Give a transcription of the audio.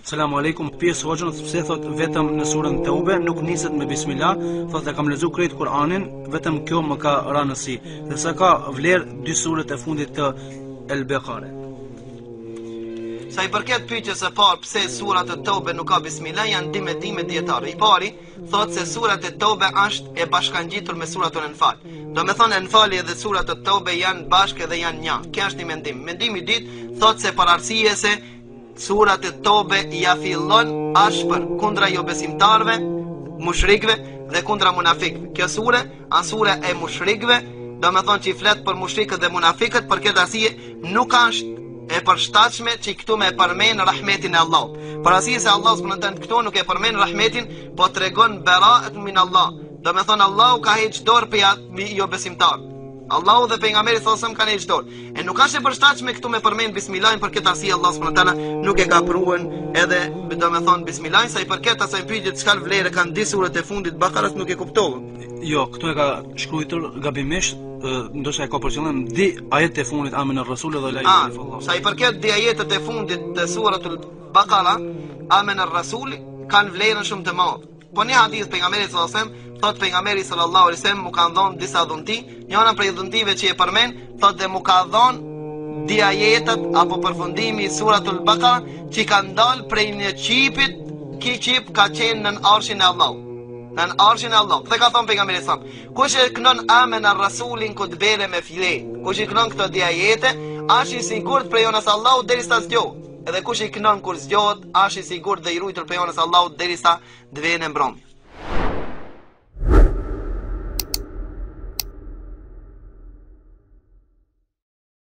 Selamu alaikum. Pjesë hoxhën pse thot vetëm në surën Taube nuk niset me bismillah, thotë kam lexuar krejt Kur'anin, vetëm kjo më ka rënë në si. Dhe sa ka vlerë dy surët e fundit të El Beqare. Sa i përket pyetjes së parë pse surat e Taube nuk ka bismillah, janë dime dietarë. I pari thotë se surat e Taube është e bashkangjitur me surat e Enfal. Do me thonë Enfali dhe surat e Taube janë bashkë dhe janë një. Kjo është një mendim. Mendimi i dytë thotë se për arsye se surat e Tobe ja fillon ashpër kundra jo besimtarve, mushrikve dhe kundra munafikve. Kjo sure, sure e mushrikve, do me thonë që i flet për mushrikët dhe munafikët, për këtë arsye nuk është e përshtatshme që këtu me përmen rahmetin e Allah. Për arsye se Allah subhanahu këtu nuk e përmen rahmetin, po tregon beraat min Allah. Do me thonë Allahu ka heq dorë për jo besimtar. Allahu dhe pejgamberi thosëm kanë heq dorë. E nuk është e përshtatshme këtu me përmend bismillahin, për këtë arsye Allah subhanahu wa taala nuk e ka pruen edhe do me thonë bismillahin. Sa i përket asaj pyetje çka vlerë kanë di surat e fundit Bakaras nuk e kuptova. Jo, këtu e ka shkruar gabimisht, ndoshta e ka për qëllim di ajet e fundit Amen ar-Rasul dhe la ilaha illallah. Sa i përket di ajetet e fundit të suratul Baqara, Amen ar-Rasul kanë vlerën shumë të madhe. Po një hadith pejgamberit sallallahu alajhi wasallam, thot pejgamberi sallallahu alajhi wasallam mu kanë dhënë disa dhunti, njëra prej dhuntive që e përmend, thot dhe mu ka dhënë di ajetet apo përfundimi i suratul Baqara që kanë dalë prej një qipit, ki qip ka qenë në arshin e Allahut. Në arshin e Allahut. Dhe ka thënë pejgamberi sallallahu alajhi wasallam, kush e kënon Amen ar-Rasulin ku të bere me file, kush e kënon këto di ajete, është i sigurt prej onës Allahut derisa zgjohet. Edhe kush i kënon kur zgjohet, është i sigurt dhe i ruajtur prej onës Allahut derisa të vjen në mbrëmje.